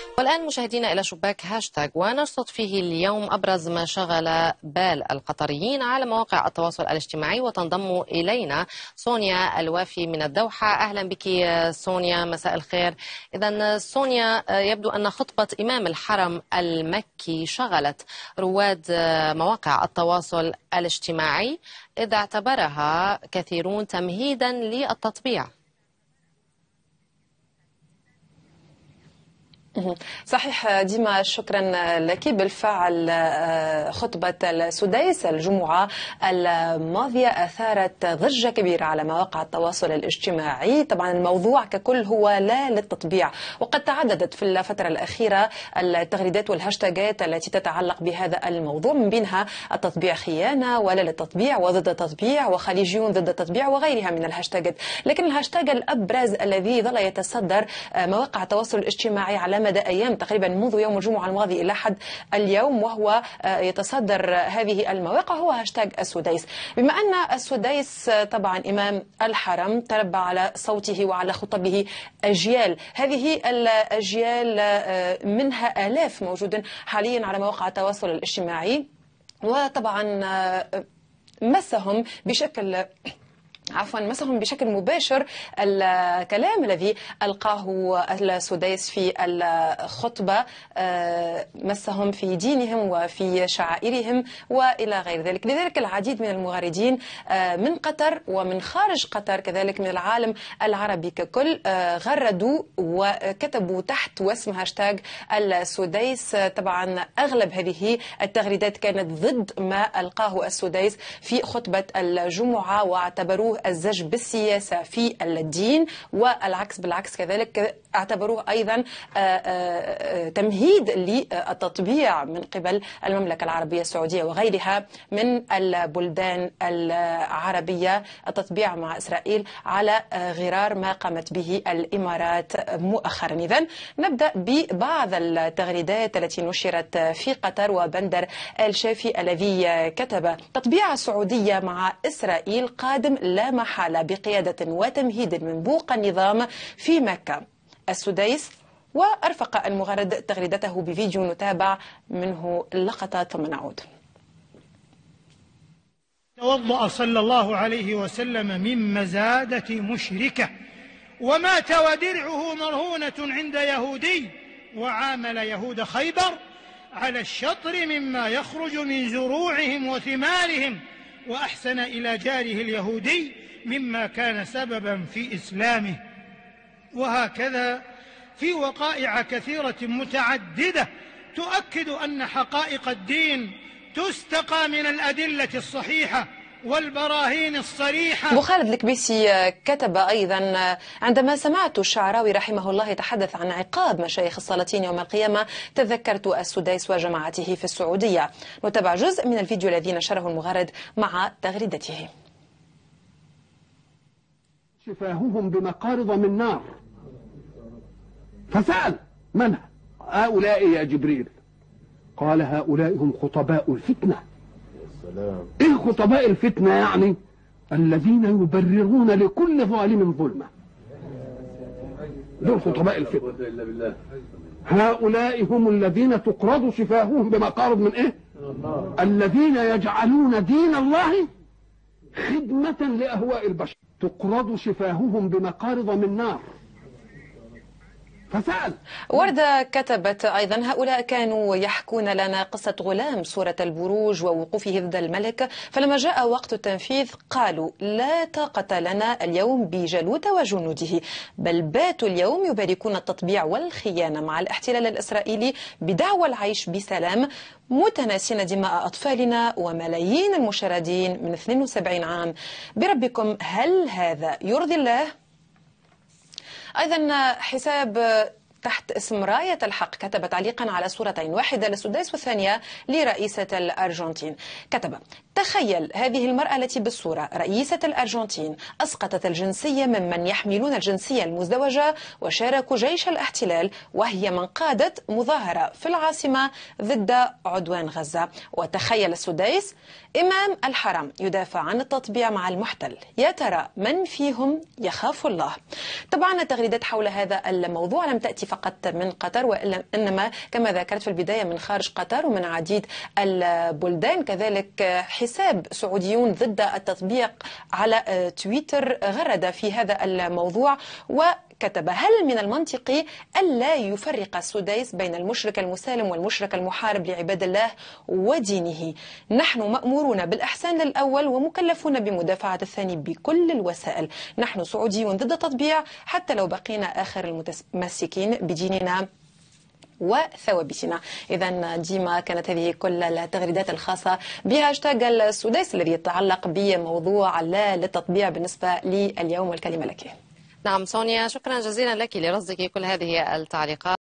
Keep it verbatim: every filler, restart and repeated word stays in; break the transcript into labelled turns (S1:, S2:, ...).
S1: والآن مشاهدينا إلى شباك هاشتاج، ونرصد فيه اليوم أبرز ما شغل بال القطريين على مواقع التواصل الاجتماعي. وتنضم إلينا سونيا الوافي من الدوحة. أهلا بك سونيا، مساء الخير. إذن سونيا، يبدو أن خطبة إمام الحرم المكي شغلت رواد مواقع التواصل الاجتماعي، إذ اعتبرها كثيرون تمهيدا للتطبيع.
S2: صحيح ديما، شكرا لك. بالفعل خطبة السديس الجمعة الماضية أثارت ضجة كبيرة على مواقع التواصل الاجتماعي. طبعا الموضوع ككل هو لا للتطبيع، وقد تعددت في الفترة الأخيرة التغريدات والهاشتاجات التي تتعلق بهذا الموضوع، من بينها التطبيع خيانة، ولا للتطبيع، وضد التطبيع، وخليجيون ضد التطبيع، وغيرها من الهاشتاجات. لكن الهاشتاج الأبرز الذي ظل يتصدر مواقع التواصل الاجتماعي على مدى أيام تقريبا منذ يوم الجمعة الماضي إلى حد اليوم، وهو يتصدر هذه المواقع، هو هاشتاج السديس. بما أن السديس طبعا إمام الحرم تربى على صوته وعلى خطبه أجيال، هذه الأجيال منها آلاف موجود حاليا على مواقع التواصل الاجتماعي، وطبعا مسهم بشكل عفوا مسهم بشكل مباشر الكلام الذي ألقاه السديس في الخطبة، مسهم في دينهم وفي شعائرهم وإلى غير ذلك. لذلك العديد من المغردين من قطر ومن خارج قطر، كذلك من العالم العربي ككل، غردوا وكتبوا تحت واسم هاشتاج السديس. طبعا أغلب هذه التغريدات كانت ضد ما ألقاه السديس في خطبة الجمعة، واعتبروه الزج بالسياسة في الدين، والعكس بالعكس كذلك اعتبروه أيضا تمهيد للتطبيع من قبل المملكة العربية السعودية وغيرها من البلدان العربية، التطبيع مع إسرائيل على غرار ما قامت به الإمارات مؤخرا. إذن نبدأ ببعض التغريدات التي نشرت في قطر. وبندر الشافي الذي كتب: تطبيع السعودية مع إسرائيل قادم لا محالة بقيادة وتمهيد من بوق النظام في مكة. السديس. وأرفق المغرد تغريدته بفيديو نتابع منه لقطات ثم نعود.
S3: توضأ صلى الله عليه وسلم من مزادة مشركة، ومات ودرعه مرهونة عند يهودي، وعامل يهود خيبر على الشطر مما يخرج من زروعهم وثمارهم، وأحسن إلى جاره اليهودي مما كان سببا في إسلامه. وهكذا في وقائع كثيرة متعددة تؤكد أن حقائق الدين تستقى من الأدلة الصحيحة والبراهين الصريحة.
S2: أبو خالد الكبيسي كتب أيضا: عندما سمعت الشعراوي رحمه الله يتحدث عن عقاب مشايخ السلاطين يوم القيامة تذكرت السديس وجماعته في السعودية. نتابع جزء من الفيديو الذي نشره المغرد مع تغريدته.
S4: شفاههم بمقارض من نار، فسأل: من هؤلاء يا جبريل؟ قال: هؤلاء هم خطباء الفتنة. ايه خطباء الفتنة؟ يعني الذين يبررون لكل ظالم ظلمة، دول خطباء الفتنة. هؤلاء هم الذين تقرض شفاههم بمقارض من ايه؟ الذين يجعلون دين الله خدمة لأهواء البشر. تقرض شفاههم بمقارض من نار، فسأل.
S2: وردة كتبت أيضا: هؤلاء كانوا يحكون لنا قصة غلام سورة البروج ووقوفه ضد الملك، فلما جاء وقت التنفيذ قالوا لا طاقة لنا اليوم بجالوت وجنوده، بل باتوا اليوم يباركون التطبيع والخيانة مع الاحتلال الإسرائيلي بدعوى العيش بسلام، متناسين دماء أطفالنا وملايين المشردين من اثنين وسبعين عام. بربكم هل هذا يرضي الله؟ أيضا حساب تحت اسم راية الحق كتب تعليقا على صورتين، واحدة للسديس والثانية لرئيسة الأرجنتين. كتب: تخيل هذه المرأة التي بالصورة رئيسة الأرجنتين أسقطت الجنسية ممن يحملون الجنسية المزدوجة وشاركوا جيش الاحتلال، وهي من قادت مظاهرة في العاصمة ضد عدوان غزة. وتخيل السديس إمام الحرم يدافع عن التطبيع مع المحتل، يا ترى من فيهم يخاف الله؟ طبعا التغريدات حول هذا الموضوع لم تأتي فقط فقط من قطر وإنما كما ذكرت في البداية من خارج قطر ومن عديد البلدان. كذلك حساب سعوديون ضد التطبيق على تويتر غرد في هذا الموضوع وكتب: هل من المنطقي ألا يفرق السديس بين المشرك المسالم والمشرك المحارب لعباد الله ودينه؟ نحن مأمورون بالإحسان للأول ومكلفون بمدافعة الثاني بكل الوسائل. نحن سعوديون ضد التطبيع حتى لو بقينا آخر المتمسكين بديننا وثوابتنا. إذا ديما كانت هذه كل التغريدات الخاصة بهاشتاج السديس الذي يتعلق بموضوع لا للتطبيع بالنسبة لليوم. والكلمة لك.
S1: نعم سونيا، شكرا جزيلا لك لرصدك كل هذه التعليقات.